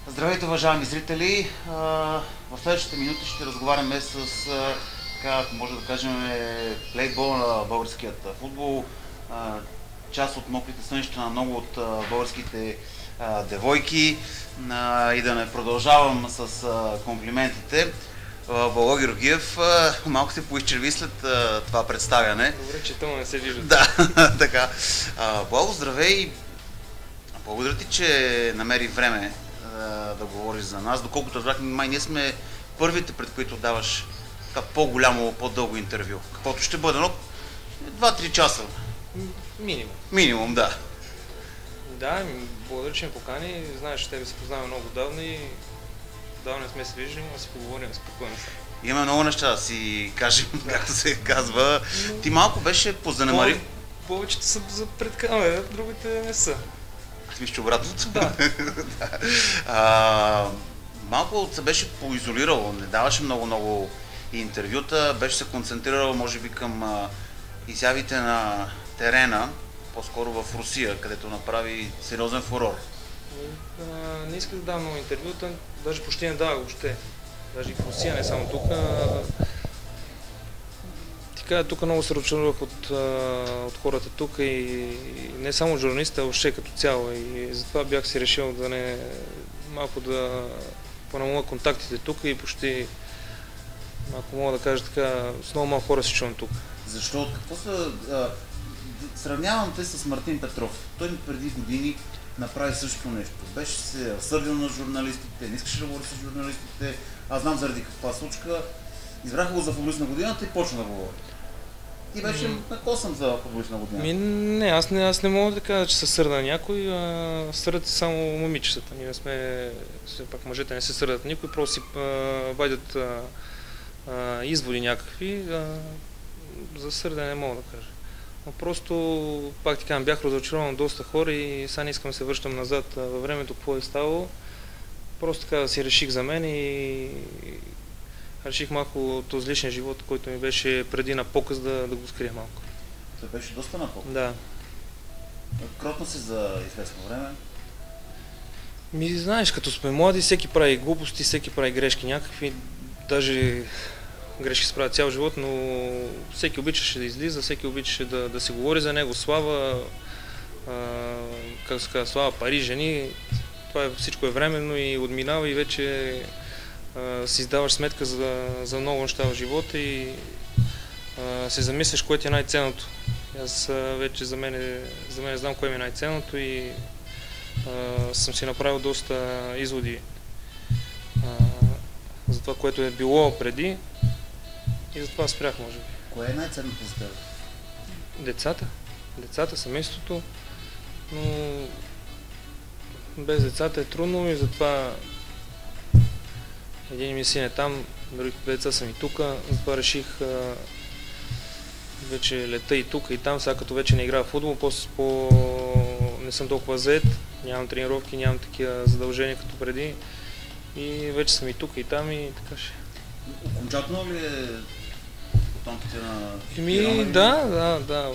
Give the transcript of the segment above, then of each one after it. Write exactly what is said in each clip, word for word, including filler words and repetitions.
Здравейте, уважаеми зрители! В следващите минути ще разговаряме с, така, ако може да кажем, плейбола на българският футбол, част от мокрите сънища на много от българските девойки, и да не продължавам с комплиментите. Благо Георгиев малко се поизчерви след това представяне. Добре, че тъмно не се вижда. Да, така. Благо, здравей! Благодаря ти, че намери време да говориш за нас. Доколкото разбрах, май ние сме първите, пред които даваш по-голямо, по-дълго интервю. Каквото ще бъде, но два-три часа. Минимум. Минимум, да. Да, благодаря, че ме покани. Знаеш, че тебе се познаваме много давно и давно не сме се виждали, но си поговорим спокойно. Имаме много неща да си кажем, както се казва. Ти малко беше позанемари... Повечето са за пред камера, другите не са. Аз мисля, че обратното. Да. а, малко се беше поизолирал, не даваше много-много интервюта, беше се концентрирал, може би, към а, изявите на терена, по-скоро в Русия, където направи сериозен фурор. А, не исках да давам много интервюта, даже почти не давах въобще. Даже и в Русия, не само тук. Така, тук много се разочаровах от, от хората тук и, и не само журналистите, а въобще като цяло. И затова бях си решил да не малко да понамаля контактите тук и почти, ако мога да кажа така, с много малко хора се чувам тук. Защо? Какво са... А, сравнявам те с Мартин Петров. Той преди години направи същото нещо. Беше се сърдил на журналистите, не искаше да говори с журналистите. Аз знам заради каква случка. Избраха го за футболист на годината и почна да говори. Ти беше mm. накосан за футболист на годината. Ми, не, аз не, аз не мога да кажа, че се сърда на някой, а сърдат се само момичетата. Ние сме, все пак мъжете не се сърдат никой, просто си а, вадят а, а, изводи някакви. А, за сърда не мога да кажа. Но просто, пак ти казвам, бях разочарован от доста хора и сега не искам да се връщам назад във времето, какво е ставало. Просто така да си реших за мен и реших малко този личен живот, който ми беше преди на показ, да, да го скрия малко. Това беше доста на показ? Да. Кротна си за известно време? Ми, знаеш, като сме млади, всеки прави глупости, всеки прави грешки някакви, даже грешки се правят цял живот, но всеки обичаше да излиза, всеки обичаше да, да се говори за него, слава, а, как се казва, слава, пари, жени. Това е, всичко е временно и отминава и вече а, си издаваш сметка за, за много неща в живота и а, се замисляш кое ти е най-ценното. Аз а, вече за мен, за мен знам кое ми е най-ценното и а, съм си направил доста изводи а, за това, което е било преди и затова спрях, може би. Кое е най-ценното за теб? Децата. Децата, семейството, но без децата е трудно и затова един ми син е там, другите деца са ми тук, затова реших а, вече лета и тук и там, сега като вече не играя в футбол, после по... не съм толкова зает, нямам тренировки, нямам такива задължения като преди и вече съм и тук и там и така ще. Окончателно ли е потомките на... Еми, да, да, да.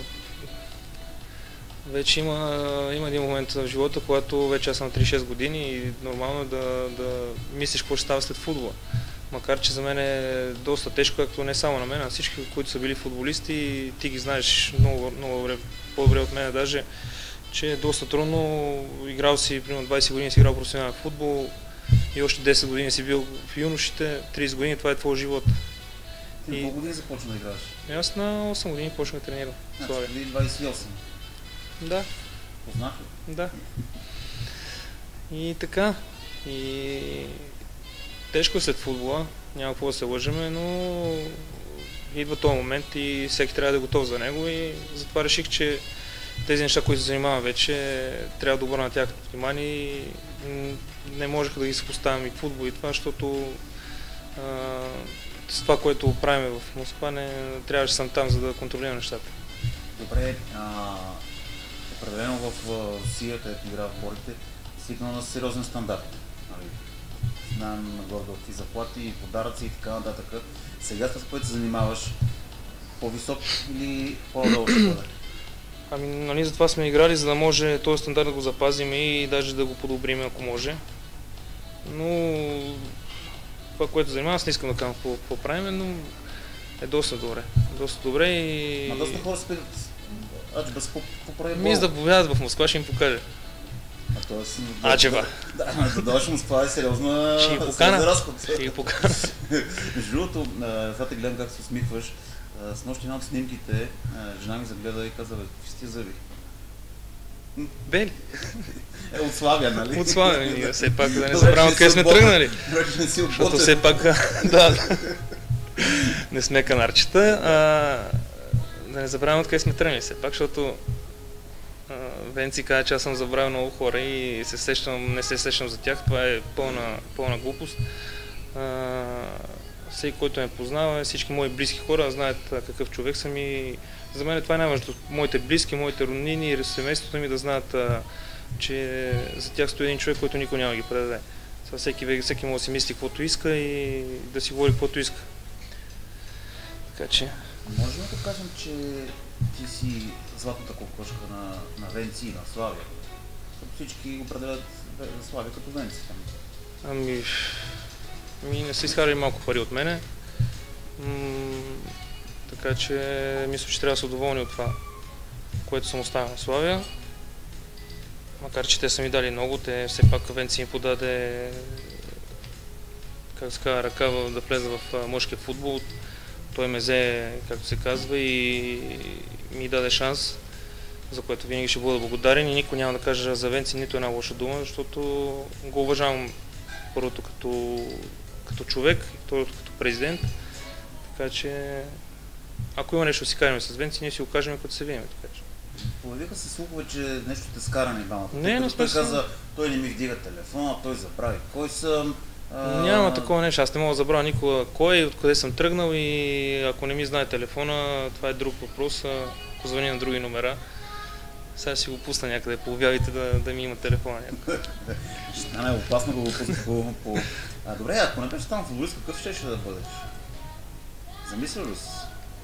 Вече има, има един момент в живота, когато вече аз съм тридесет и шест години и нормално е да, да мислиш какво ще става след футбола. Макар че за мен е доста тежко, както не само на мен, а всички, които са били футболисти, ти ги знаеш много, много по-добре от мен даже, че е доста трудно. Играл си, примерно двадесет години си играл професионален футбол и още десет години си бил в юношите, тридесет години това е твой живот. Ти на колко години започна да играеш? Аз на осем години почнах да тренирам. Значи били двадесет и осем. Да. Познах ли? Да. И така. И тежко е след футбола, няма какво да се лъжеме, но идва този момент и всеки трябва да е готов за него и затова реших, че тези неща, които се занимавам вече, трябва да обърна на тях внимание и не можех да ги съпоставям и футбол и това, защото а, с това, което правим в Москва, не трябваше съм там, за да контролирам нещата. Добре, а, определено в Русия, където играва в борите, стигнал на сериозен стандарт. Нали? Знаем нагоре от и заплати, и подаръци и така нататък. Сега с което се занимаваш, по-висок или по-долу ще бъде? Ами, нали, затова сме играли, за да може този стандарт да го запазим и даже да го подобрим, ако може. но това, което занимавам, аз не искам да кажа какво правим, но е доста добре. Доста добре и... Ма доста хора се питат, Аджеба, с какво прави Бог? Мисля да повядат в Москва, ще им покажа. А т.е. Аджеба. Да, да дойдеш в Москва е сериозна... Ще ги покана. разход. Ще ги покана. Между другото, сега те гледам как се усмихваш. С нощи една от снимките, жена ми загледа и каза, бе, какви сте зъби? Бели. Е, от Славия, нали? От Славия, ние все пак да не забравяме къде сме тръгнали. Защото все пак, да, не сме канарчета, а да не забравяме откъде сме тръгнали все пак, защото Венци каза, че аз съм забравил много хора и се сещам, не се сещам за тях, това е пълна, пълна глупост. А, всеки, който ме познава, всички мои близки хора знаят какъв човек съм и за мен това е най-важното. Моите близки, моите роднини и семейството ми да знаят, а, че за тях стои един човек, който никой няма да ги предаде. Сега всеки, всеки може да си мисли каквото иска и да си говори каквото иска. Така че... Може ли да кажем, че ти си златната кокошка на, на Венци и на Славия? Защото всички определят Славия като Венци. Ами... Ми не са изхарали малко пари от мене. М- така че мисля, че трябва да са доволни от това, което съм оставил на Славия. Макар че те са ми дали много, те все пак Венци ми подаде, как се казва, ръка да влезе в мъжкия футбол. Той ме взе, както се казва, и ми даде шанс, за което винаги ще бъда благодарен и никой няма да каже за Венци нито една лоша дума, защото го уважавам първото като, като човек, второто като президент. Така че ако има нещо да си кажем с Венци, ние си го кажем като се видим. Така че. Появиха се слухове, че нещо те скарани двамата. Не, не той каза, той не ми вдига телефона, той забрави кой съм. А... Няма такова нещо, аз не мога да забравя никога кой, откъде съм тръгнал и ако не ми знае телефона, това е друг въпрос, ако звъни на други номера. Сега си го пусна някъде по обявите да, да ми има телефона някъде. Ще стане опасно да го пусна по... по... А, добре, ако не беше станал футболист, какъв ще ще да бъдеш? Замислил ли си?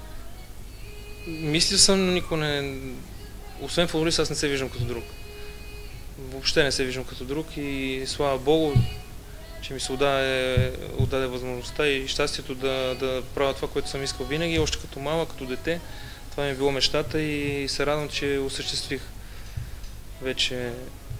Мислил съм, но никой не... Освен футболист, аз не се виждам като друг. Въобще не се виждам като друг и слава Богу, че ми се отдаде, отдаде възможността и щастието да, да правя това, което съм искал винаги, още като малък, като дете. Това ми е било мечтата и се радвам, че осъществих вече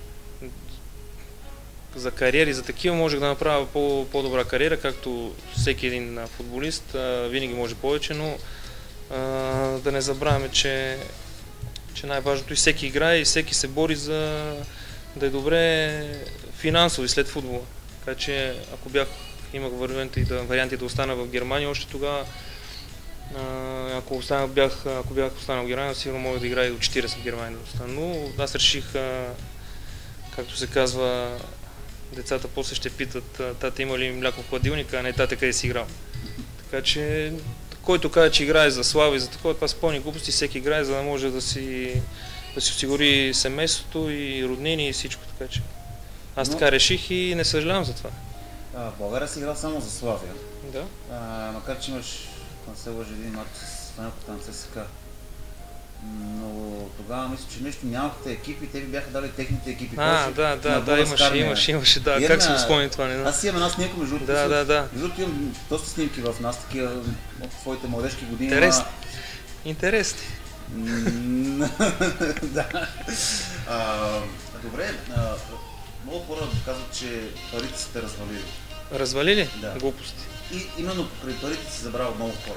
за кариери, за такива можех да направя по, по-добра кариера, както всеки един футболист, винаги може повече, но а, да не забравяме, че, че най-важното и всеки играе и всеки се бори за да е добре финансово и след футбола. Така че ако бях, имах варианти да, варианти да остана в Германия, още тогава Ако, останал, бях, ако бях останал в Германия, сигурно мога да играя и до четиридесет в Германия да остана. Но аз реших, както се казва, децата после ще питат, тата има ли мляко в хладилника, а не тата къде си играл. Така че, който казва, че играе за слава и за такова, това са пълни глупости, всеки играе, за да може да си, да си осигури семейството и роднини и всичко. Така че аз Но... така реших и не съжалявам за това. А, в България си играл само за Славия. Да. А, макар че имаш, не се лъжи, един матч с фанелката на ЦСКА. Но тогава мисля, че нещо нямахте екипи, те ви бяха дали техните екипи. А, да, да, да, имаше, имаше, имаше, да. Имаме, как си го спомни това, не знам. Аз имам една снимка, между другото. Да, да, да. Между другото имам доста снимки в нас, такива от твоите младежки години. Интересни. Интересни. Да. Добре, много хора казват, че парите са те развалили. Развалили? Да. Глупости. И именно покрай парите си забравя много хора.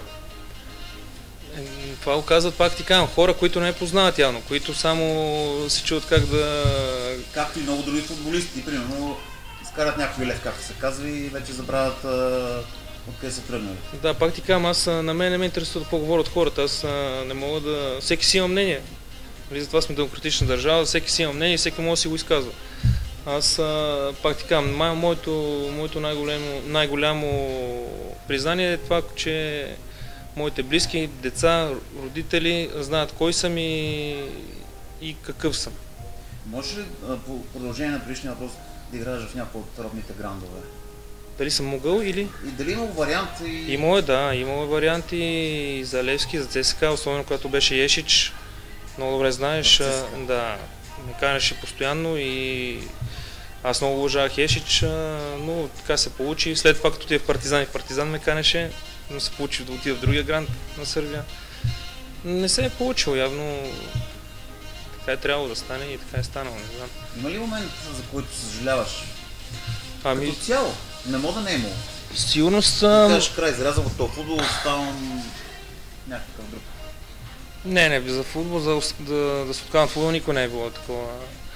Това го казват, пак ти казвам, хора, които не познават явно, които само се чуват как да... Както и много други футболисти, примерно, изкарат някой лев, както се казва, и вече забравят а, откъде са тръгнали. Да, пак ти казвам, аз на мен не ме интересува какво говорят хората, аз а, не мога да... Всеки си има мнение. Затова сме демократична държава, всеки си има мнение и всеки може да си го изказва. Аз а, пак ти казвам, моето, моето най-голямо, най-голямо признание е това, че моите близки, деца, родители знаят кой съм и, и какъв съм. Можеш ли по продължение на предишния въпрос да играеш в някои от родните грандове? Дали съм могъл или? И дали имал варианти? Имало е, да. Имало е варианти и за Левски, за ЦСКА, особено когато беше Ешич. Много добре знаеш, да, ме канеше постоянно и Аз много уважавах Ешич, но така се получи. След това, като отида в Партизан и в Партизан ме канеше, но се получи да отида в другия грант на Сърбия. Не се е получило, явно така е трябвало да стане и така е станало, не знам. Има ли момент, за който съжаляваш? Ами... Като цяло, не мога да не е имало. Сигурно съм... Да кажеш край, изрязал от този футбол, оставам някакъв друг. Не, не, за футбол, за да, да се откавам футбол никой не е било такова.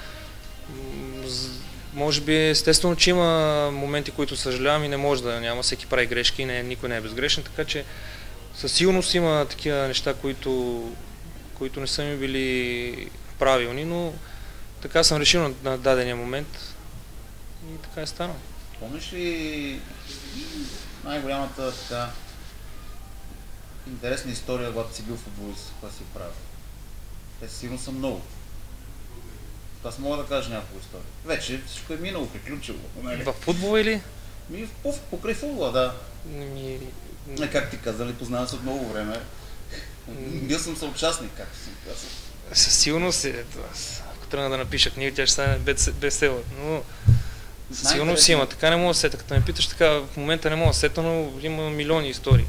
Може би естествено, че има моменти, които съжалявам и не може да няма, всеки прави грешки, не, никой не е безгрешен, така че със сигурност има такива неща, които, които не са ми били правилни, но така съм решил на, на дадения момент и така е станало. Помниш ли най-голямата така интересна история, когато си бил футболист, когато си правил? Те сигурно са много. Аз мога да кажа няколко истории. Вече всичко е минало, приключило. В футбола или? Ми, покрай футбола, да. Ми... Не, как ти каза, нали, познавам се от много време. Бил съм съучастник, както съм казал. Със сигурност е. Ако тръгна да напиша книга, тя ще стане бестселър, но със сигурност си има. Така не мога да сета. Като ме питаш така, в момента не мога да сета, но има милиони истории.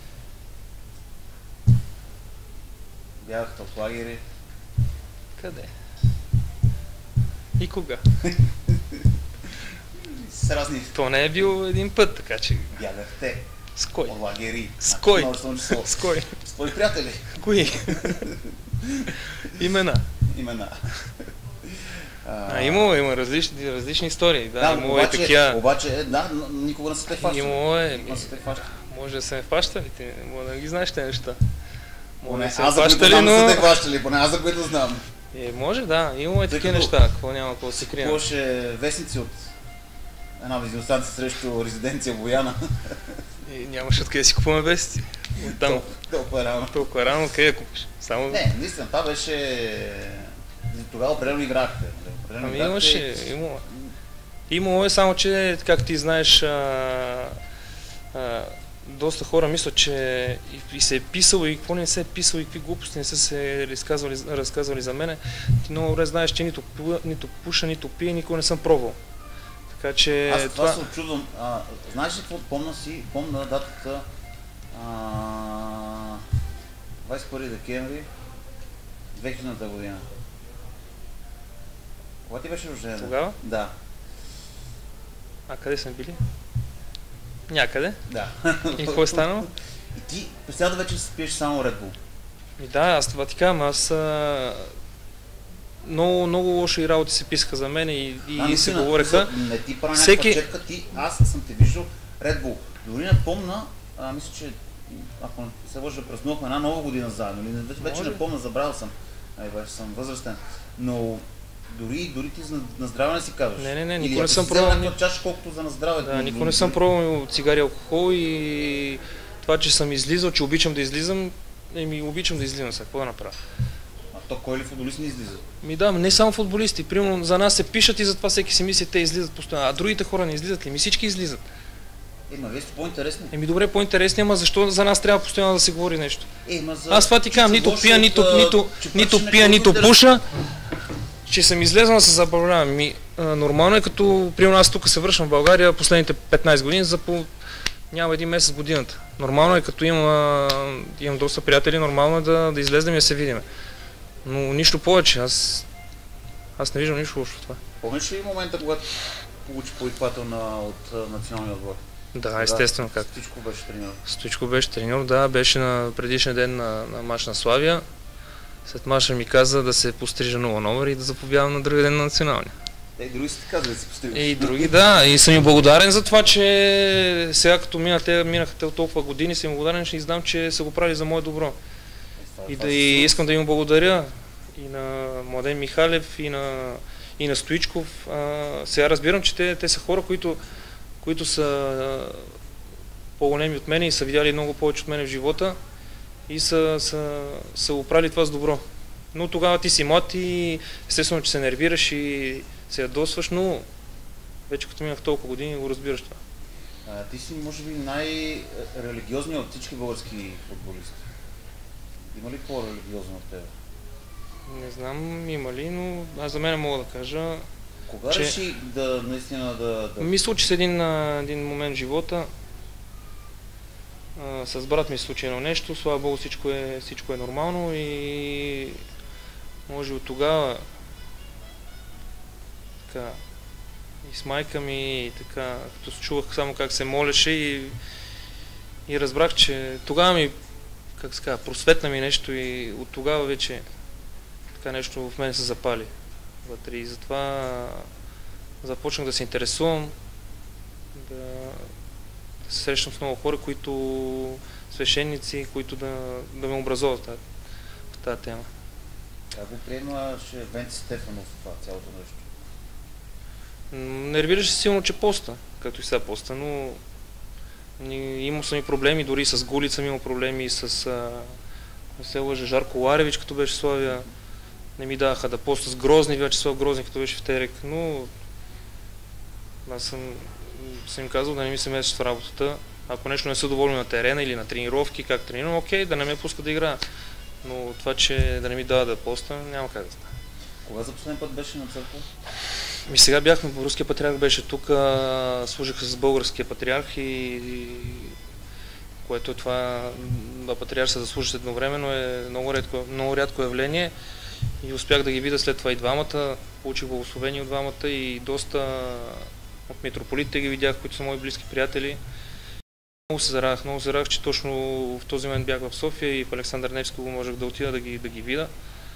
Бягахте от лагери. Къде? И кога? С разни... То не е бил един път, така че... Бягахте. С кой? От лагери. С кой? С кой? С твои приятели. Кои? Имена. Имена. А, имало, има различни, различни истории. Да, да имало обаче, е такива... обаче, да, никога не са те фащали. Имало е... Не са те фащали. Може да се не фащали, ти не мога да ги знаеш тези неща. Поне аз за които знам, но... са те фащали, поне аз за които знам. Е, може да, имало е такива неща, какво няма какво да се крие. Купуваше вестници от една бензиностанция срещу резиденция Бояна. И нямаше откъде да си купуваме вестници. Оттам. Толкова рано. Толкова рано, къде я купиш? Само... Не, наистина, това беше... Тогава определено играхте. Ами имаше, имало. Имало е, само че, как ти знаеш, а, а, доста хора мислят, че и, и се е писало, и какво не се е писало, и какви глупости не са се разказвали, разказвали за мене. Ти много добре знаеш, че нито, нито пуша, нито пие, никога не съм пробвал. Така че... Аз това, това... се очудвам. А, знаеш ли какво? Помна си, помна датата а, двадесет и първи декември две хилядната година. Кога ти беше рожден? Тогава? Да. А къде сме били? Някъде? Да. И какво е станало? И ти през цялата вече си пиеш само Red Bull. И да, аз това ти казвам, аз а... много, много лоши работи се писаха за мен и, и а, се говореха. Не ти правя Всеки... някаква четка, ти, аз съм те виждал Red Bull. Дори не помна, а, мисля, че ако не се лъжа, празнувахме една нова година заедно. Вече не помня, забравил съм. Ай, вече съм възрастен. Но дори, дори ти за наздраве не си казваш. Не, не, не, никога не съм пробвал. Или ако чаш колкото за наздраве. Да, никога не съм пробвал цигари, алкохол и това, че съм излизал, че обичам да излизам, еми обичам да излизам сега, какво да направя? А то кой ли футболист не излиза? Ми да, не само футболисти, примерно за нас се пишат и затова всеки си мисли, те излизат постоянно, а другите хора не излизат ли? Ми всички излизат. Ема, вие сте по-интересни. Еми добре, по-интересни, ама защо за нас трябва постоянно да се говори нещо? Ема за... Аз това ти казвам, нито пия, нито, нито, нито пия, нито пуша, че съм излезнал да се забавлявам. Ми, а, нормално е, като примерно аз тук се връщам в България последните петнайсет години, за по... няма един месец годината. Нормално е, като имам, имам доста приятели, нормално е да, да излезнем и да се видим. Но нищо повече, аз, аз не виждам нищо лошо в това. Помниш ли момента, когато получи повиквател на, от националния отбор? Да, естествено как. Стоичко беше треньор. Стоичко беше треньор, да, беше на предишния ден на, на мач на Славия. След маша ми каза да се пострижа нова номер и да заповядам на другия ден на националния. Е, и други си казали да се пострижаш. И други, да. И съм им благодарен за това, че сега като минаха, минаха те от толкова години, съм им благодарен, че издам, че са го правили за мое добро. Е, и да и искам да им благодаря и на Младен Михалев, и на, и на Стоичков. А, сега разбирам, че те, те са хора, които, които са по-големи от мен и са видяли много повече от мен в живота и са, са, са го правили това с добро. Но тогава ти си млад и естествено, че се нервираш и се ядосваш, но вече като минах толкова години го разбираш това. А, ти си може би най-религиозният от всички български футболисти. Има ли по-религиозно от теб? Не знам има ли, но аз за мен мога да кажа, Кога че... реши да наистина да... да... Ми случи се един, един момент в живота. А, с брат ми се случи едно нещо, слава Богу всичко е, всичко е нормално и може от тогава така и с майка ми, и така, като чувах само как се молеше и, и разбрах, че тогава ми, как се казва, просветна ми нещо и от тогава вече така нещо в мен се запали вътре и затова започнах да се интересувам, да, да се срещам с много хора, които свещеници, които да, да ме образуват в тази тема. Как го приемаше Венци Стефанов това цялото нещо? Нервираше силно, че поста, както и сега поста, но имал съм и проблеми, дори с Гулица съм имал проблеми, и с а, не се лъжа, Жарко Ларевич, като беше в Славия, не ми даваха да поста с Грозни, Вячеслав Грозни, като беше в Терек, но аз съм, съм им казал да не ми се месеш в работата. Ако нещо не са доволни на терена или на тренировки, как тренирам, окей, да не ме пуска да играя. Но това, че да не ми дава да поста, няма как да стане. Кога за последен път беше на църква? Ми сега бяхме, руския патриарх беше тук, служих с българския патриарх и което е това, да патриарх да служат едновременно е много рядко, много рядко явление и успях да ги видя след това и двамата, получих благословение от двамата и доста от митрополитите ги видях, които са мои близки приятели. Много се зарадах, много се зарадах, че точно в този момент бях в София и в Александър Невски можех да отида да ги, да ги видя,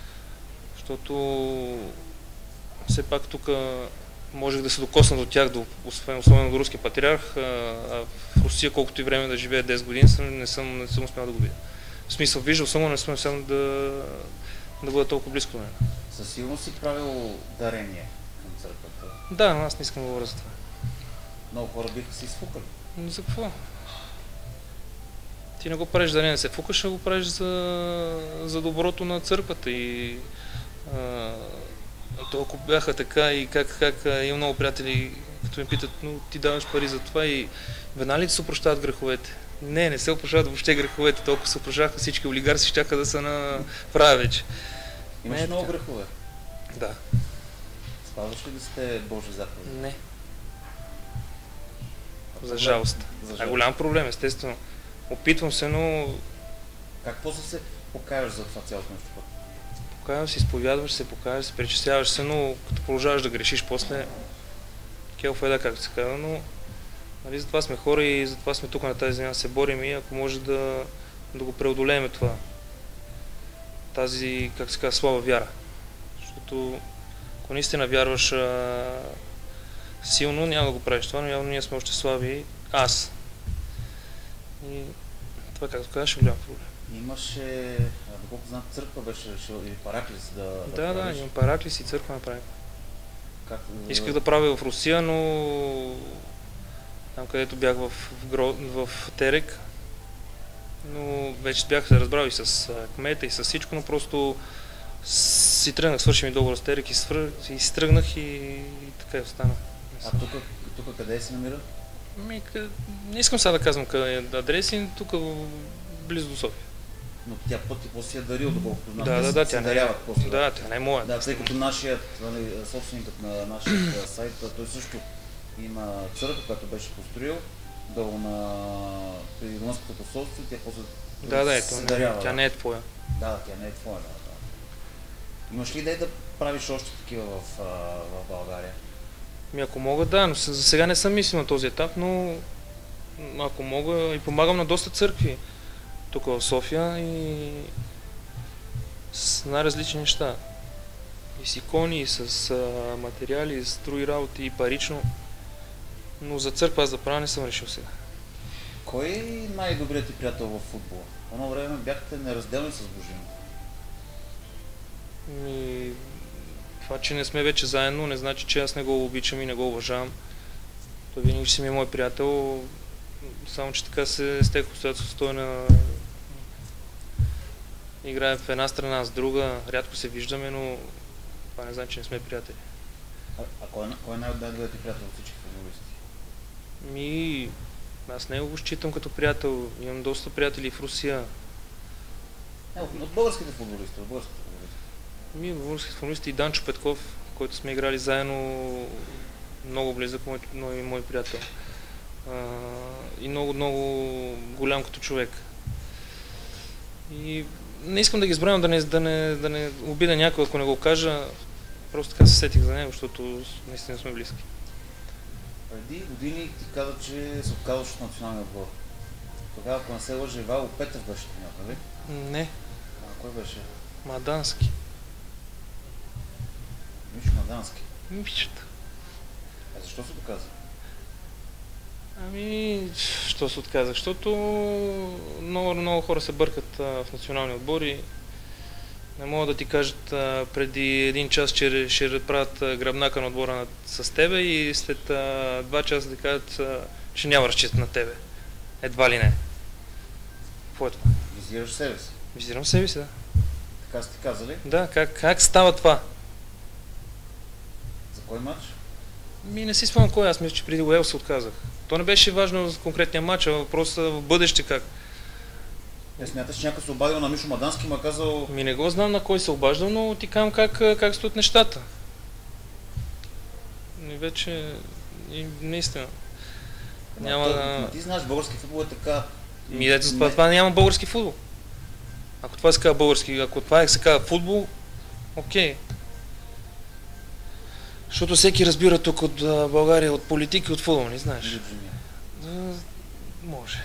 защото все пак тук можех да се докосна до тях, до, особено до руския патриарх, а в Русия колкото и време да живея десет години, не съм, не съм успял да го видя. В смисъл, виждал съм, но не съм успял да, да бъда толкова близко до мен. Със сигурност си правил дарение към църквата? Да, но аз не искам да говоря за това. Много хора биха се изфукали. Но за какво? Ти не го правиш да не се фукаш, а го правиш за, за доброто на църквата и а, то ако бяха така и как, как има много приятели, като ми питат, но ти даваш пари за това и веднага ли ти се опрощават греховете? Не, не се опрощават въобще греховете, толкова се опрощаваха всички олигарси, щяха да са на права вече. Имаш много грехове? Да. Спазваш ли да сте Божи заповеди? Не. За жалост. А голям проблем, естествено. Опитвам се, но... Как после се покаяваш за това цялото нещо? Покаяваш се, изповядваш се, покаяваш се, причисляваш се, но като продължаваш да грешиш после, келф е да, както се казва, но нали, затова сме хора и затова сме тук на тази земя, се борим и ако може да, да го преодолеем това, тази, как се казва, слаба вяра. Защото ако наистина вярваш а, силно, няма да го правиш това, но явно ние сме още слаби, аз. И това, както казваш, е голям проблем. Имаше, доколко знам, църква беше решила, или параклис да Да, да, да, имам параклис и църква направим. Как... Исках да правя в Русия, но там където бях в, в, Гро... в Терек, но вече бях се разбрал и с кмета и с всичко, но просто си тръгнах, свърши ми договор с Терек и, свър... и си тръгнах и, и така и остана. А тук, тук къде се намира? Ми, къ... Не искам сега да казвам къде е адреси, тук близо до София. Но тя път и после си я дарил, доколкото знам. Да, да, да, тя не е, после, да, тя не е моя. Да, тъй като нашият, нали, собственикът на нашия сайт, той също има църква, която беше построил долу на при румънското посолство, тя после да, да, се ето, дарява. Тя не е твоя. Да, тя не е твоя, да, да. Имаш ли идея да правиш още такива в, в България? Ми ако мога, да, но за сега не съм мислил на този етап, но ако мога и помагам на доста църкви тук в София и с най-различни неща. И с икони, и с а, материали, и с други работи, и парично. Но за църква аз да правя не съм решил сега. Кой е най-добрият ти приятел в футбола? Едно време бяхте неразделни с Божино. Ми... Това, че не сме вече заедно, не значи, че аз не го обичам и не го уважавам. Той винаги си ми е мой приятел, само че така се стеха обстоятелството, той на... играе в една страна, с друга, рядко се виждаме, но това не значи, че не сме приятели. А, а кой, кой е най-добрият ти приятел от всички футболисти? Ми... Аз не го считам като приятел, имам доста приятели в Русия. Не, от българските футболисти, от българските футболисти. Ми, българските футболисти и Данчо Петков, който сме играли заедно, много близък, мой, мой, мой приятел. А, и много, много голям като човек. И не искам да ги избравям, да не, да не, да не обида някой, ако не го кажа. Просто така се сетих за него, защото наистина сме близки. Преди години ти каза, че се отказваш от националния отбор. Тогава, ако не се лъжа, Ивайло Петев беше някъде. Не. А кой беше? Мадански. Мишо Мадански. Мишата. А защо се доказа? Ами, що се отказах? Защото много, много хора се бъркат а, в национални отбори. Не могат да ти кажат а, преди един час, че ще правят а, гръбнака на отбора на, с тебе и след а, два часа да кажат, а, че няма разчитат на тебе. Едва ли не. Какво е това? Визираш себе си. Визирам себе си, да. Така сте казали? Да, как, как става това? За кой матч? Ми не си спомням кой, аз мисля, че преди Уелс се отказах. То не беше важно за конкретния матч, а въпросът в бъдеще как. Не смяташ, че някой се обадил на Мишо Мадански и ма казал... Ми не го знам на кой се обаждал, но ти казвам как, как стоят нещата. И вече, и наистина. Ма, Няма то, да... ма ти знаеш, български футбол е така... Ми ето за това, това няма български футбол. Ако това се казва български, ако това е се казва футбол, окей. Защото всеки разбира тук от а, България, от политики, от футбол, не знаеш. Да, може.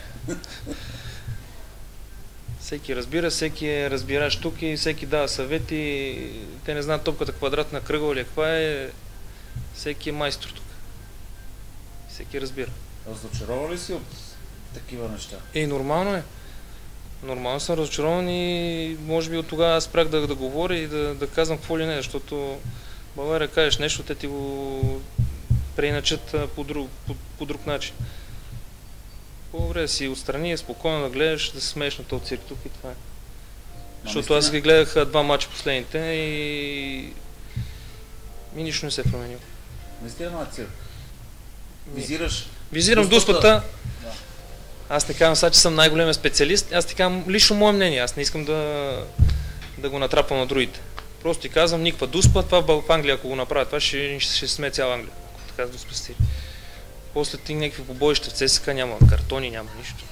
Всеки разбира, всеки е разбираш тук и всеки дава съвети. Те не знаят топката квадратна, кръгъл или каква е. Всеки е майстор тук. Всеки разбира. Разочаровал ли си от такива неща? Е, нормално е. Нормално съм разочарован и може би от тогава спрях да, да говоря и да, да казвам какво ли не, защото в България кажеш нещо, те ти го преиначат по друг, по, по друг начин. По-добре да си отстрани, спокойно да гледаш, да се смееш на този цирк тук и това е. Защото наистина... аз ги гледах два мача последните и... и нищо не се е променило. Наистина на цирк? Визираш... Визирам дуспата. Да. Аз не казвам сега, че съм най-големия специалист, аз ти казвам лично мое мнение, аз не искам да, да го натрапвам на другите. Просто ти казвам никаква дуспа, това в Англия ако го направя, това ще, ще, ще сме цяла Англия, ако така да спасти. После ти някакви побоища в ЦСКА няма картони, няма нищо.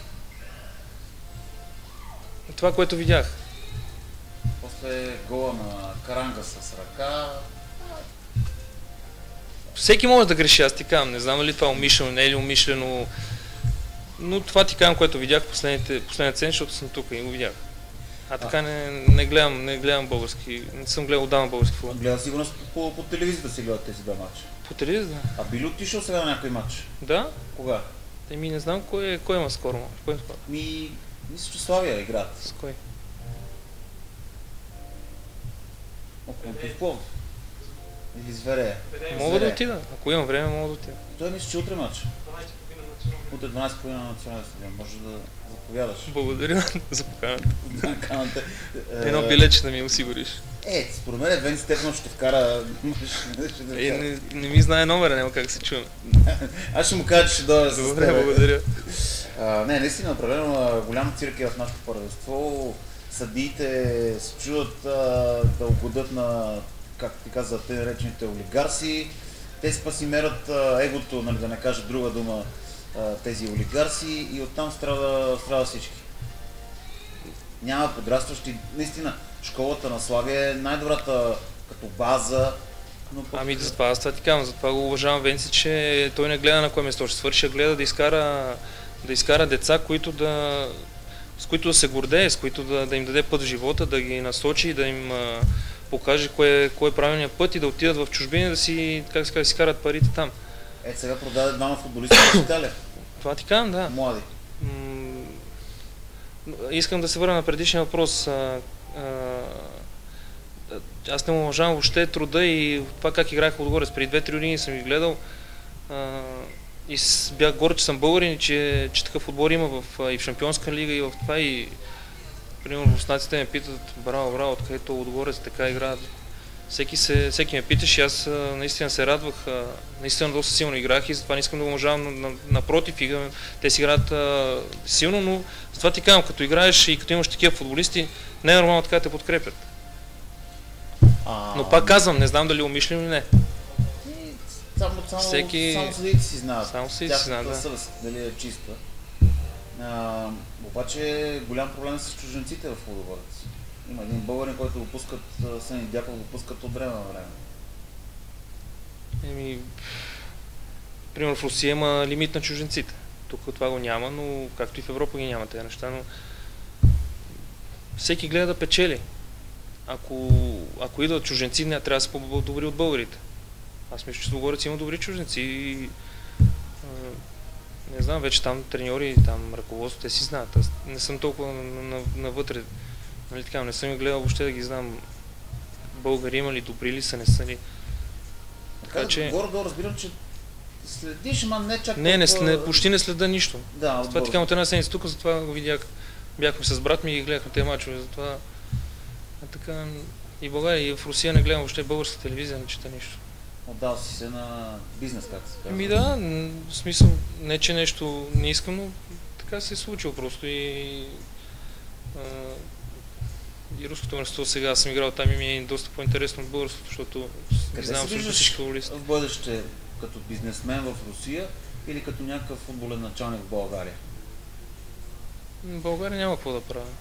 Това, което видях. После гола на Каранга с ръка... Всеки може да греши, аз ти казвам, не знам дали това е умишлено, не е ли умишлено. Но това ти казвам, което видях последните, последните цени, защото съм тук и го видях. А така а. Не, не, гледам, не гледам български, не съм гледал отдавна български футбол. Гледа сигурно по, по телевизията си гледат тези два матча. По телевизията? А би ли отишъл сега на някой матч? Да. Кога? Еми не знам кой, кой има скоро матч. Кой има скоро? Ми, мисля, че Славия играят. С кой? Около Пловдив. Или с Верея. Мога да отида, ако имам време мога да отида. Той мисля, че утре матч. Утре дванайсет и половина на националния стадион. Може да заповядаш. Благодаря за поканата. Поканата. Едно билече да ми осигуриш. Е, според мен Вен Стефанов ще вкара... Е, не, не ми знае номера, няма как се чуваме. Аз ще му кажа, че ще дойда с тебе. Добре, благодаря. А, не, наистина, определено голям цирк е в нашото първенство. Съдиите се чудат а, да угодят на, как ти каза, те наречените олигарси. Те си паси мерят а, егото, нали, да не кажа друга дума, а, тези олигарси и оттам страда, страда всички. Няма подрастващи. Наистина, школата на Славия е най-добрата като база. Но пък... Ами затова аз това ти казвам, затова го уважавам Венци, че той не гледа на кое место ще свърши, а гледа да изкара, да изкара деца, които да, с които да се гордее, с които да, да им даде път в живота, да ги насочи и да им а, покаже кое, кое е правилният път и да отидат в чужбина да си, как се казва, си карат парите там. Ето сега продаде двама футболисти в Италия. Това ти казвам, да. Млади. М- искам да се върна на предишния въпрос. А, а, аз не уважавам въобще труда и това как играеха отгоре. Преди две-три години съм ги гледал а, и бях горд, че съм българин, че, че такъв отбор има в, и в Шампионска лига и в това и примерно руснаците ме питат браво, браво, откъде то отгоре така играят. Всеки, се, всеки ме питаш и аз наистина се радвах, наистина доста силно играх и затова не искам да го уважавам напротив, те си играят а, силно, но затова ти казвам, като играеш и като имаш такива футболисти, не е нормално така да те подкрепят. А, Но пак казвам, не знам дали умишлено или не. и само, само, Всеки- само съдите си знаят. Само съдите си Тяхната знаят, да. съвест, дали е чиста. А, обаче голям проблем е с чужденците в футболът. Има един българин, който го пускат, Съни Дяков го пускат от време на време. Еми, примерно в Русия има лимит на чужденците. Тук това го няма, но както и в Европа ги няма тези неща, но всеки гледа да печели. Ако, ако идват чужденци, не трябва да са по-добри от българите. Аз мисля, че в Логорец има добри чужденци и а, не знам, вече там треньори, там ръководство, те си знаят. Аз не съм толкова навътре, на, на нали така, не съм ги гледал въобще да ги знам българи има ли, добри ли са, не са ли. Така че... Горе-долу разбирам, че следиш, ама не чак Не, не, толкова... не, почти не следа нищо. Да, това така от една седмица тук, затова го видях. Бяхме с брат ми и гледахме тези мачове, затова... А така... И в България, и в Русия не гледам въобще българска телевизия, не чета нищо. Отдал си се на бизнес, как се казва. Ми да, в смисъл, не че нещо не искам, но така се е случило просто и... А, и руското мъжество сега, аз съм играл там и ми е доста по-интересно от българското, защото Къде знам се абсолютно всички футболисти. в бъдеще, като бизнесмен в Русия или като някакъв футболен началник в България? В България няма какво да правя.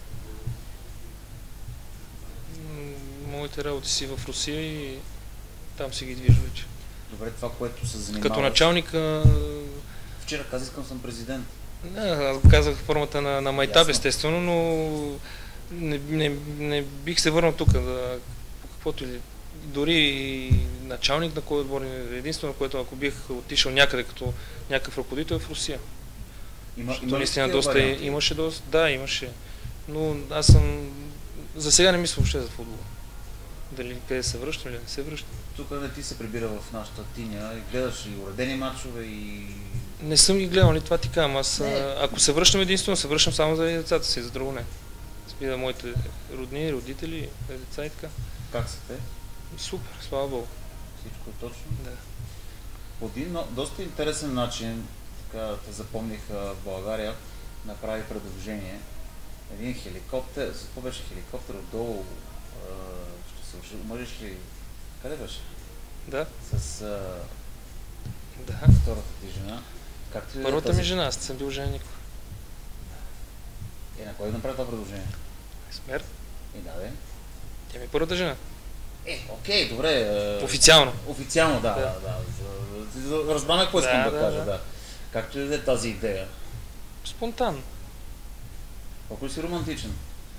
М, Моите работи си в Русия и там си ги движа вече. Добре, това, което се занимаваш... Като началник... а, Вчера казах, искам съм президент. Не, аз го казах в формата на, на майтаб, Ясно. естествено, но не, не, не бих се върнал тук, да, по каквото или. Дори и началник на кой отбор, единствено, което ако бих отишъл някъде като някакъв ръководител е в Русия. Има, Защото има ли наистина такива доста, варианти? имаше доста, да, имаше. Но аз съм, за сега не мисля въобще за футбол. Дали къде се връщам или не се връщам. Тук не ти се прибира в нашата тиня и гледаш и уредени матчове и... Не съм ги гледал, ли това ти казвам. Аз, Не. а, ако се връщам единствено, се връщам само за децата си, за друго не. Спида моите родни, родители, деца и така. Как са те? Супер, слава Богу. Всичко е точно. Да. По един но, доста интересен начин, така те запомних в България, направи предложение. Един хеликоптер, с какво беше хеликоптер отдолу, а, ще се омъжиш ли? Къде беше? Да, С а, да. втората ти жена. Както и да е Първата тази- ми жена, аз не съм бил женен никога. Е, на кой да направи това предложение? Смерт. И да, де. Тя ми е първата жена. Е, окей, добре. а, Официално. Официално, да, Да. да, да. За, за, за, разбраме какво искам Да, да, да, кажа, да. да. Както и да е тази идея. Спонтанно. Колко ли си романтичен?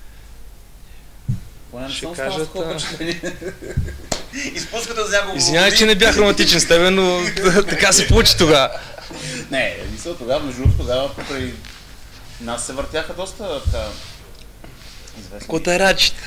Поне не Ще съм кажа, станал с такова та- впечатление. Изпускате за няколко Извинявай, че не бях романтичен с тебе, но така се получи тогава. Не, мисля тогава, между другото, тогава покрай нас се въртяха доста така известни. Котарачите.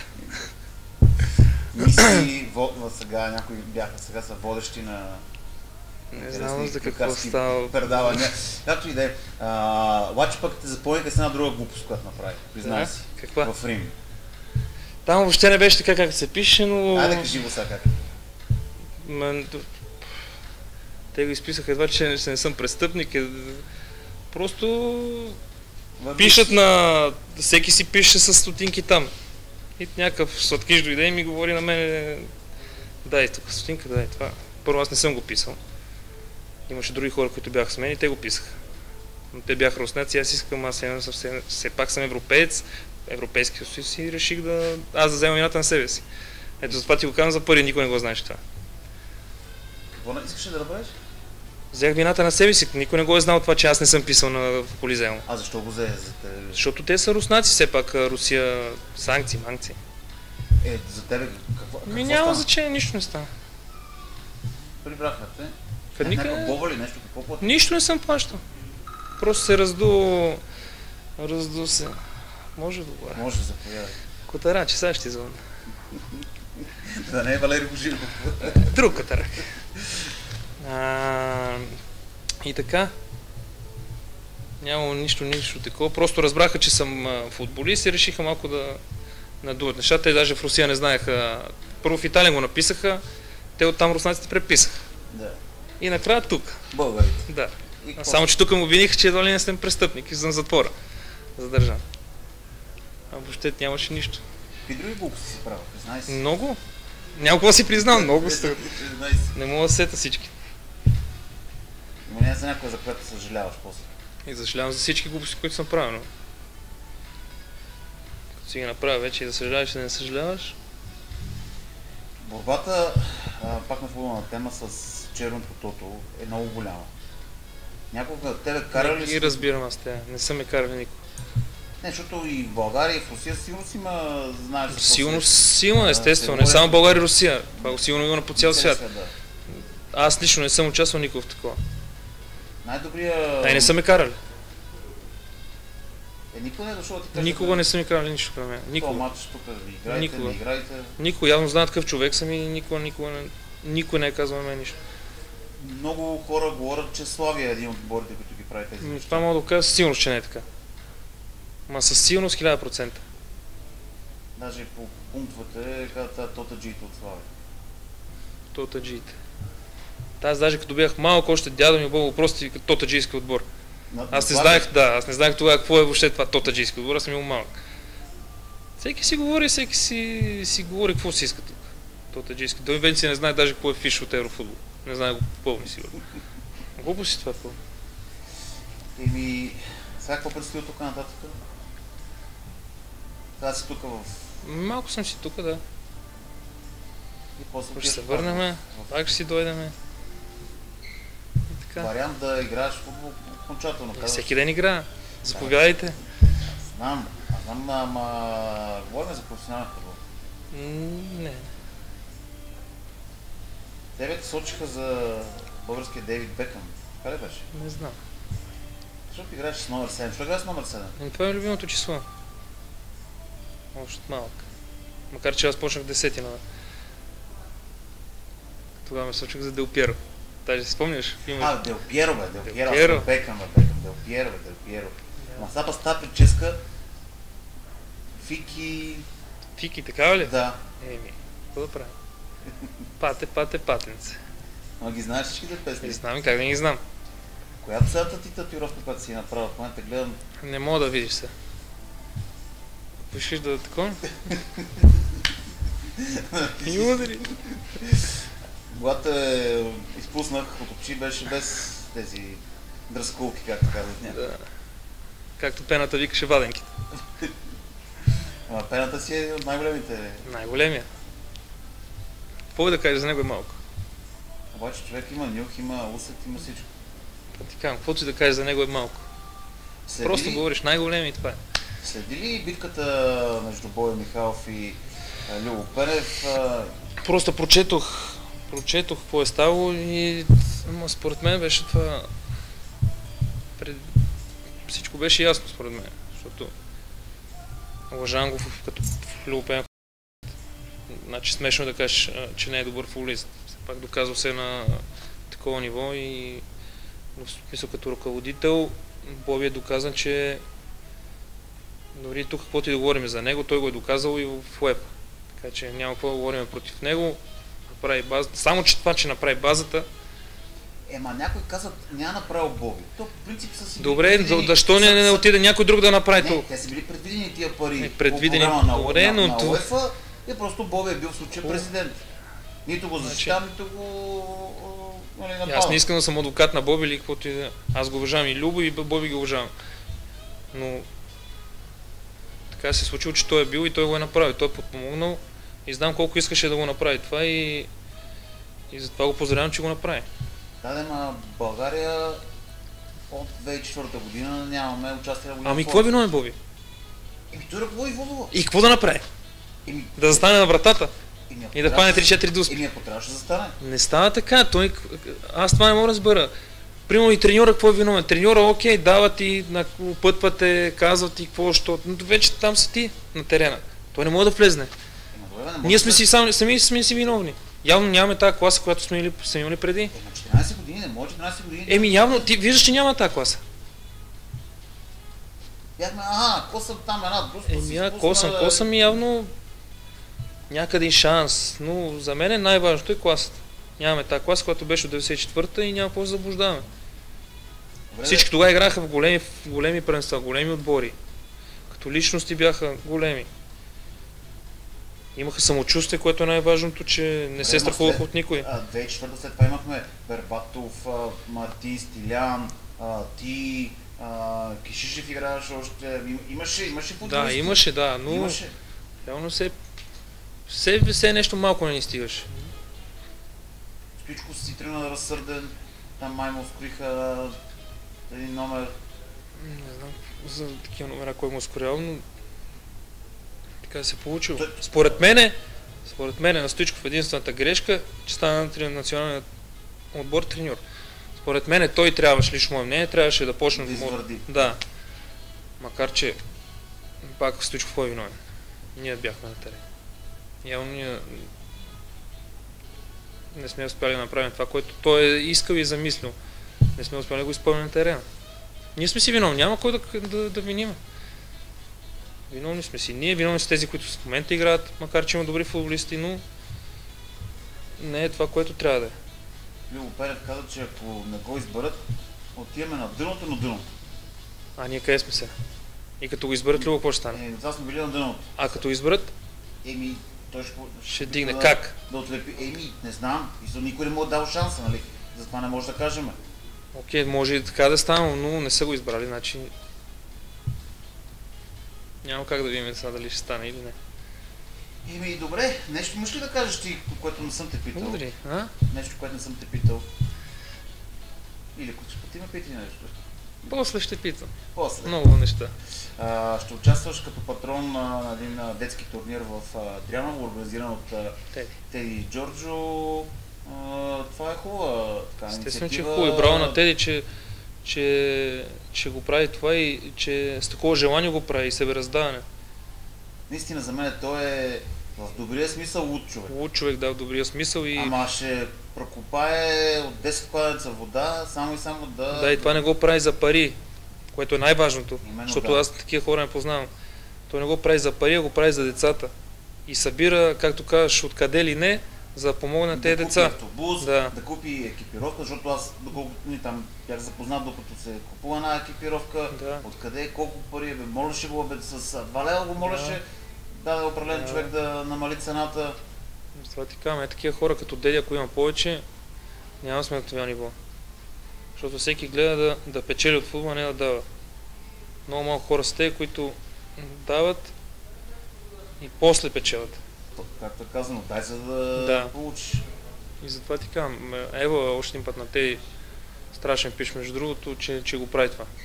Мисли, во- сега някои бяха, сега са водещи на Не интересни знам за какво клюкарски става. предавания. Както и да е. А, Обаче пък те запомниха с една друга глупост, която направи. Признай Да? си. Каква? В Рим. Там въобще не беше така, както се пише, но... Айде кажи го сега как. Ма, д- те го изписаха едва, че не, че не съм престъпник. Е... Просто Върви пишат си. на... Всеки си пише с стотинки там. И някакъв сладкиш дойде и ми говори на мен, дай тук стотинка, дай това. Първо аз не съм го писал. Имаше други хора, които бяха с мен и те го писаха. Но те бяха руснаци, аз искам, аз все, все, все пак съм европеец, Европейски съюз и реших да... аз да взема вината на себе си. Ето затова ти го казвам за първи, никой не го знаеше това. Какво не искаш ли да направиш? Взех вината на себе си, никой не го е знал това, че аз не съм писал на Колизеум. А защо го взе за те? Защото те са руснаци, все пак а, Русия, санкции, манкции. Е, за тебе какво, какво Ми няма стана? значение, нищо не стана. Прибраха те. Къде Някаква никъде? глоба ли нещо? Какво плати? Нищо не съм плащал. Просто се разду... Разду се. Може да говоря. Може да заповядай. Котара, че сега ще звънна. Да не е Валери Божилов. Друг котарак. А, и така. Нямало нищо, нищо такова. Просто разбраха, че съм а, футболист и решиха малко да надуват нещата. Те даже в Русия не знаеха. Първо в Италия го написаха, те оттам руснаците преписаха. Да. И накрая тук. Българите. Да. И А какво? само, че тук му обвиниха, че едва ли не съм престъпник и съм в затвора. Задържан. А въобще нямаше нищо. Какви други глупости си правил? Признай си. Много. Няма какво си признам, много сте. четиринайсет. Не мога да сета всички. Има не за някоя, за която съжаляваш после. И съжалявам за всички глупости, които съм правил. Като си ги направя вече и да съжаляваш, да не съжаляваш. Борбата, а, пак на футболна тема, с черното тото е много голяма. Някога тебе карали Не ли ги си? разбирам аз те. Не съм ме карали никога. Не, защото и в България, и в Русия сигурно си има, знаеш... какво Сигурно се- си има, естествено. се Не само говорят- България и Русия. Това сигурно има по цял свят. да. Аз лично не съм участвал никога в такова. Най-добрия... А и не са ме карали. Е, никога не е дошъл да ти каже... Никога не са ми карали нищо към мен. Това Никога. матч тук, играйте, Никога. не играйте. Никога. Явно знаят какъв човек съм и никога, никога не, никой не е казал на мен нищо. Много хора говорят, че Славия е един от отборите, които ги прави тези М, неща. Това мога да кажа със сигурност, че не е така. Ма със сигурност хиляда процента. Даже и по пунктовете казват тотаджиите от Славия. Тотаджиите. Та аз даже като бях малък, още дядо ми бъл просто като тотаджийски отбор. На- Аз не на знаех, да, аз не знаех тогава какво е въобще това тотаджийски отбор, аз съм бил малък. Всеки си говори, всеки си, си говори какво си иска тук. Тотаджийски. Той вече си не знае даже какво е фиш от Еврофутбол. Не знае го попълни сигурно. Глупо си това пълно. Еми, сега какво предстои от тук нататък? Сега си тук в... Малко съм си тук, да. И после Ще отиваш се в- върнем, в- пак ще си дойдеме. И така. Вариант да играеш футбол окончателно. И казваш. всеки ден игра. Заповядайте. Знам, аз знам, ама говорим за професионален футбол. М, Не. Тебе те сочиха за българския Дейвид Бекъм. Така ли беше? Не знам. Защото играеш с номер седем. Защо играеш с номер седем? Ами това е любимото число. Още от малък. Макар че аз почнах десети номер. Тогава ме сочих за Дел Пиеро. Даже си спомняш? А, Има... Дел Пиеро, бе, Дел Дел Пиеро. Пиеро. Аз съм Бекъм, бе, Бекъм, Дел Пиеро, бе, Дел Пиеро. Ма сега с тази прическа, Фики... Фики, така ли? Да. Еми, какво да правим? Пате, пате, патенце. Ама ги знаеш всичките Не песни. знам и как да не ги знам. Коя е цялата ти татуировка, която си направил? В момента гледам... Не мога да видиш се. Пишеш да такова? И удари. Когато е изпуснах от очи, беше без тези дръскулки, както казват някои. Да. Както пената викаше ваденките. Ама пената си е от най-големите. Най-големия. Какво да кажа за него е малко. Обаче човек има нюх, има усет, има всичко. Та ти казвам, каквото и да кажеш за него е малко. Следи Просто ли, говориш най-големи и това е. следи ли битката между Бойо Михайлов и а, Любо Пенев? А, Просто прочетох, прочетох какво е ставало и ама, според мен беше това... Пред... Всичко беше ясно според мен, защото уважавам го в- като в Любо Пенев. Значи смешно е да кажеш, а, че не е добър футболист. Все пак доказва се на такова ниво и в смисъл като ръководител Боби е доказан, че дори тук каквото и да говорим за него, той го е доказал и в уеб. Така че няма какво да говорим против него. Направи базата. Само че това, че направи базата. Ема някой казват, няма направил Боби. То по принцип са си били Добре, предвидени- защо не, са- не са- отиде някой друг да направи Не, това? те са били предвидени тия пари Не, предвидени, по програма на, добре, на, но на това- УЕФА и просто Боби е бил в случая О. президент. Нито го Значи- защитавам, нито го нали, И Аз нападам. не искам да съм адвокат на Боби или каквото и да е. Аз го уважавам и Любо и Боби го уважавам. Но така се е случило, че той е бил и той го е направил. Той е подпомогнал и знам колко искаше да го направи това и, и затова го поздравявам, че го направи. Да, да, ма България от две хиляди и четвърта година нямаме участие на голям Ами спорт. какво е виновен Боби? Еми той ръководи футбола. И какво да направи? Еми, Да застане на вратата еми, ако и да трябваше- хване три-четири дуспи. Еми ако трябваше да застане. Не става така. Той... Аз това не мога да разбера. Примерно и треньора какво е виновен? Треньора, окей, дават и опътвате, казват и какво, що. Но вече там са ти на терена. Той не може да влезне. Ема, добре, не може Ние сме да- си сами, сами сме си виновни. Явно нямаме тази класа, която сме имали, сме имали преди. Ема четиринайсет години не може, четиринайсет години. Еми явно, ти виждаш, че няма тази класа. Бяхме, ага, косъм там една дуспа си Еми, а, изпусна, косъм, бе. косъм и явно някъде и шанс. Но за мен най-важното е класата. Нямаме тази класа, която беше от деветдесет и четвърта и няма какво да заблуждаваме. Добре, Всички тогава играха в големи, в големи първенства, големи отбори. Като личности бяха големи. Имаха самочувствие, което е най-важното, че не се страхуваха от никой. две хиляди и четвърта след това имахме Бербатов, Мартин Стилян, а, ти, а, Кишишев играваше още. Имаше, имаше футболисти. Да, имаше, да, но имаше. Реално все, все, все нещо малко не ни стигаше. Стоичко си тръгна разсърден, там май му скориха един номер. Не знам за такива номера кой му ускорял, но така се получило. Той... Според мене, според мене на Стоичков единствената грешка, че стана на националния отбор треньор. Според мене той трябваше, лично мое мнение, трябваше да почне да извърди. Да. Макар че пак Стоичков е виновен. Ние бяхме на терен. Явно ние не сме успяли да направим това, което той е искал и замислил. Не сме успяли да го изпълним на терена. Ние сме си виновни, няма кой да, да, да виним. Виновни сме си. Ние виновни с тези, които в момента играят, макар че има добри футболисти, но не е това, което трябва да е. Любо Пенев каза, че ако не го изберат, отиваме на дъното, на дъното. А ние къде сме сега? И като го изберат, Любо, какво ще стане? Е, това сме били на дъното. А като изберат? Еми, той ще... Ще дигне. Да, как? Да отлепи. Еми, не знам. И никой не му е дал шанса, нали? Затова не може да кажем. Окей, може и така да стане, но не са го избрали, значи... Няма как да видим сега дали ще стане или не. Еми, добре. Нещо можеш ли да кажеш ти, което не съм те питал? Благодари, а? Нещо, което не съм те питал. Или ако ще ти ме пити нещо. После ще питам. После. Много неща. А, ще участваш като патрон на един детски турнир в Дряново, организиран от Теди, Теди Джорджо. А, това е хубава така естествено, инициатива. че е хубаво. И браво на Теди, че, че, че го прави това и че с такова желание го прави и себераздаване. Наистина за мен той е в добрия смисъл луд човек. Луд човек, да, в добрия смисъл и... Ама ще прокопае от десет кладенца вода, само и само да... Да, и това не го прави за пари, което е най-важното, Именно, защото да. аз такива хора не познавам. Той не го прави за пари, а го прави за децата. И събира, както кажеш, откъде ли не, за да помогне на тези да деца. купи автобус, Да. да купи екипировка, защото аз, доколкото ни там бях запознат, докато се купува една екипировка, Да. откъде, колко пари, бе, молеше го, бе, с два лева го молеше, да, да определен Да. човек да намали цената. Затова ти казвам, е такива хора като Деди, ако има повече, няма да сме на това ниво. Защото всеки гледа да, да печели от футбола, не да дава. Много малко хора са те, които дават и после печелят. Както е казано, дай за да, Да. получиш. И затова ти казвам, Ева още един път на Теди страшен пиш, между другото, че, че го прави това.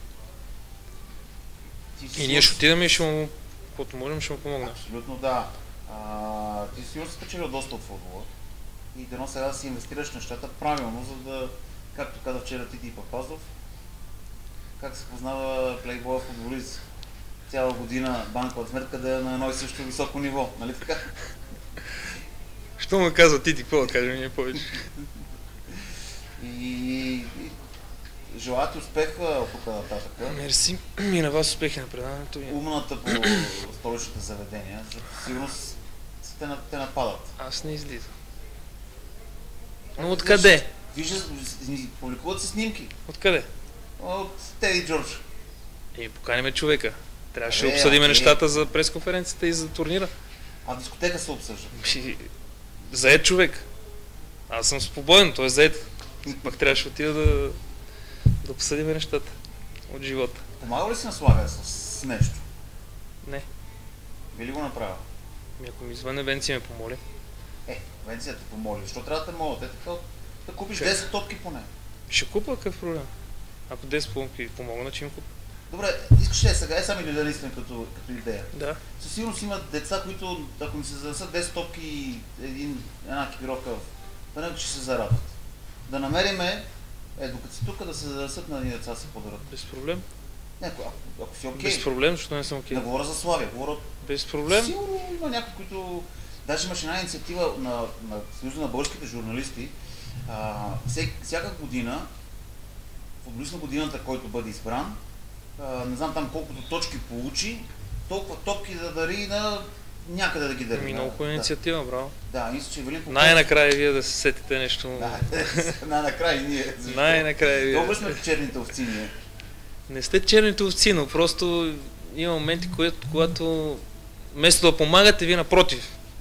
Ти си И ние ще сигурно- отидем и ще му, каквото можем, ще му помогнем. Абсолютно да. А, ти сигурно си спечелил доста от футбола. И дано сега да си инвестираш нещата правилно, за да, както каза вчера Тити Папазов, как се познава плейбоя футболист. Цяла година банкова сметка да е на едно и също високо ниво, нали така? Що му казва Тити, какво да кажем ние повече? И, и желая ти успеха от тук нататък. Мерси и на вас успехи на предаването. и- Умната по столичните заведения, защото сигурно с- те, на- те нападат. Аз не излизам. Но откъде? Вижда, публикуват се снимки Откъде? от Теди Джордж. И поканиме човека. Трябваше да Е, обсъдим окей. нещата за пресконференцията и за турнира. А в дискотека се обсъжда. Ми, Заед човек. Аз съм свободен, той е заед. Пак трябваше да отида да, да обсъдим нещата от живота. Помага ли си на Славия с, с нещо? Не. Би ли го направил? Ми ако ми звъне Венци ме помоли. Е, Венция те помоли. Защо трябва да те молят? Е, така, да купиш Как? десет топки поне. Ще купа, какъв проблем? Ако десет помощи помогна, че им купа. Добре, искаш ли е сега? Е, сами ли да наистина като, като идея? Да. Със сигурност имат деца, които ако ми се занесат десет топки и един, една екипировка в панелка, ще се зарадват. Да намериме, е, докато си тук, да се занесат на едни деца си подарат. Без проблем. Не, ако, ако, ако си окей. Без проблем, защото не съм окей. Не говоря за Славия, говоря Без проблем. Сигурно има някой, които... Даже имаше една инициатива на, на Съюза на българските журналисти. А, всек, всяка година, футболист на годината, който бъде избран, а, не знам там колкото точки получи, толкова топки да дари на някъде да ги дари. Ми да, много хубава да. инициатива, браво. Да, мисля, че Велин Попов... Най-накрая вие да се сетите нещо. Да, най-накрая и ние. Защо? Най-накрая вие. Добре сме черните овци ние. Не сте черните овци, но просто има моменти, когато, когато вместо да помагате, вие напротив.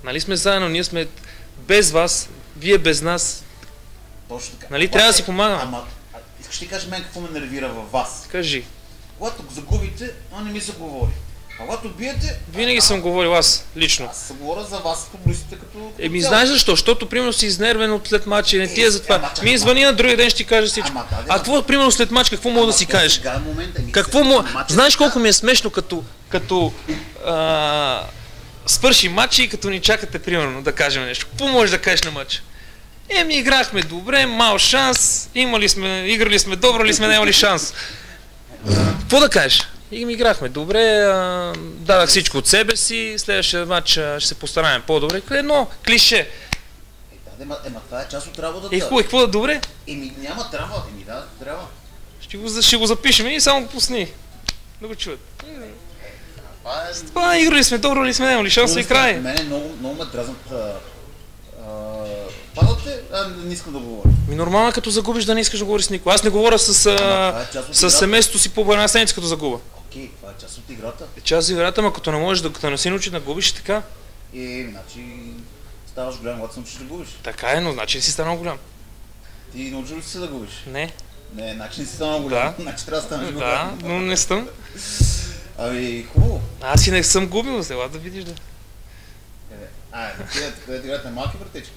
Нали сме заедно, ние сме без вас, вие без нас. Точно така. Нали трябва да си помагаме. Ама, а, искаш ти кажеш мен какво ме нервира във вас? Кажи. Когато го загубите, а не ми се говори. А когато биете... Винаги а, съм говорил аз, лично. Аз се говоря за вас, футболистите, като... като Еми цяло. знаеш защо? Защото примерно си изнервен от след матча и не ти е за Е, това. ама чакай, Ми звъни на другия ден, ще ти кажа всичко. Ама, да, да, А какво примерно след матч, какво мога да си то кажеш? сега е момента, ми Какво се- му... матчът- Знаеш колко ми е смешно, като, като а, свърши матч и като ни чакате, примерно, да кажем нещо. Какво можеш да кажеш на матча? Еми, играхме добре, мал шанс, имали сме, играли сме добро, ли сме нямали шанс. Какво да кажеш? И ми играхме добре, а, дадах всичко от себе си, следващия матч а, ще се постараем по-добре. Едно клише. Е, да, ема, ема това е част от работата. Е, хубаво, какво да добре? Еми няма, трябва. Еми да, трябва. Ще го, ще го запишем и само го пусни. Да го чуят. Това е... Това играли сме добро, ли сме нямали шанс и край. Мене много, много ме дразнат. а, а, Падате, а не искам да говоря. Ми нормално е като загубиш да не искаш да говориш с никой. Аз не говоря с, Ама а, това е част от с играта. семейството си по една седмица като загуба. Окей, това е част от играта. Е част от играта, ама като не можеш да, като не си научи да губиш и така. И, значи, ставаш голям, когато се научиш да губиш. Така е, но значи не си станал голям. Ти научил ли си се да губиш? Не. Не, значи не си станал голям. Да. Значи трябва да станеш Да, голям. но не съм. Ами, хубаво. Аз и не съм губил, сега да видиш да. Е, А, те играят на малки вратички.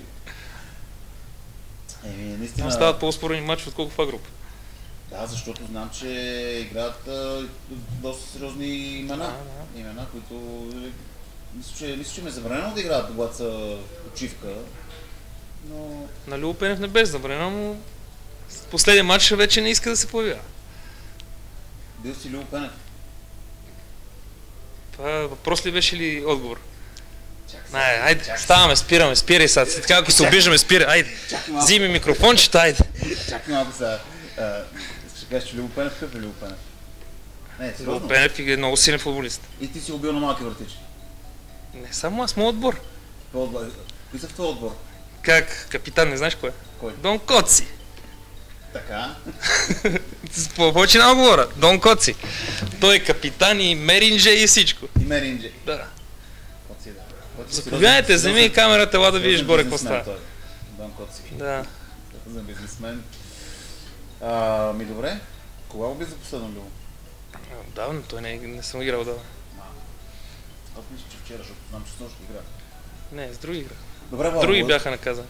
Еми, наистина... Там стават по-спорени матчи, отколкото в А група. Да, защото знам, че играят а, доста сериозни имена. Да, да. Имена, които... е, Мисля, че, мисля, че ме е забранено да играят, когато са в почивка. Но... На Любо Пенев не без забранено, но в последния матч вече не иска да се появява. Бил си Любо Пенев. Това въпрос ли беше или отговор? Чакай, Най, айде, чакай, ставаме, спираме, спирай сега. Така ако се обиждаме, спирай, айде. чакай малко. Взими микрофончета, айде. Чакай малко сега. А, Ще кажеш, че Любо Пенев, какъв е Любо Пенев? Не, Любо сериозно. Пенев е много силен футболист. И ти си убил на малки вратички. Не само аз, моят отбор. Кой отбор? Кои са в този отбор? Как? Капитан, не знаеш кой е? Кой? Дон Коци. Така. С повече не говоря. Дон Коци. Той е капитан и меринже и всичко. И Меринджи. Да. Коци, да. Коци, Заповядайте, сериозен- вземи камерата, ела да видиш сериозен горе какво бизнесмен става. той. Дон Коци. Да. За бизнесмен. А, ми добре. Кога го би за последно Любо? Давно, той не, не съм играл давно. Аз мисля, че вчера, защото знам, че с нощ игра. Не, с други игра. Добре, Владо. Други бяха наказани.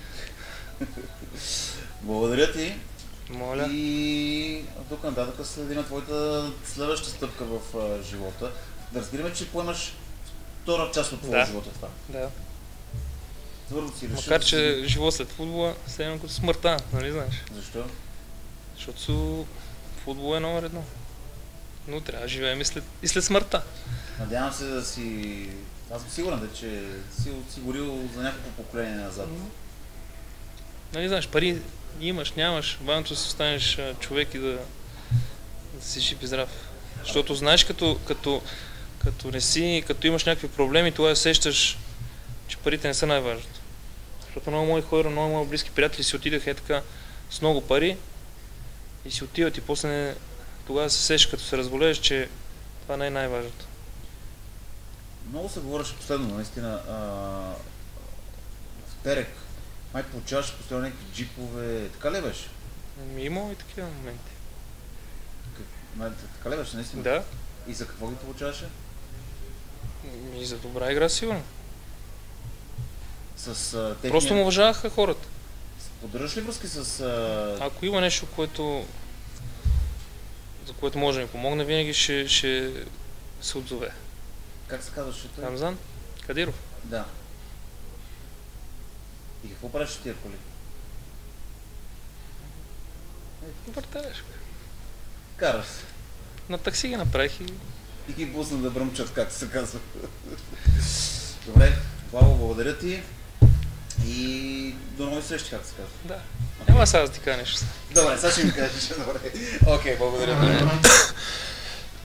Благодаря ти. Моля. И от тук нататък следим твоята следваща стъпка в а, живота. Да разбираме, че поемаш втора част от твоя Да. живот е това. Да. Твърдо си решил. Макар, да че си- живот след футбола е едно като смъртта, нали знаеш? Защо? Защото футбол е номер едно. Но трябва да живеем и след, и след смъртта. Надявам се да си... Аз съм сигурен, да, че си осигурил за няколко поколения назад. Нали знаеш, пари имаш, нямаш, важното си останеш а, човек и да, да си жив и здрав. Защото знаеш, като, като, като не си, като имаш някакви проблеми, тогава сещаш, че парите не са най-важното. Защото много мои хора, много мои близки приятели си отидаха е така с много пари и си отиват и после не, тогава се сещаш, като се разболееш, че това не е най-важното. Много се говореше последно, наистина. А, в Терек. Май получаваше постоянно някакви джипове. Така ли беше? Ами, има и такива моменти. Как- май, така ли беше, наистина? Да, И за какво ги получаваше? и за добра игра сигурно. С а, техния... Просто му уважаваха хората. Поддържаш ли връзки с... А... Ако има нещо, което, за което може да ми помогне, винаги ще, ще се отзове. Как се казваше той? Рамзан Кадиров. Да. И какво правиш с тия коли? Въртелеш. Караш се. На такси ги направих и И ги пусна да бръмчат, както се казва. Добре, Славо, благодаря ти. И до нови срещи, както се казва. да. Няма сега да ти кажа нещо. Добре, сега ще ми кажеш. Добре. Окей, благодаря.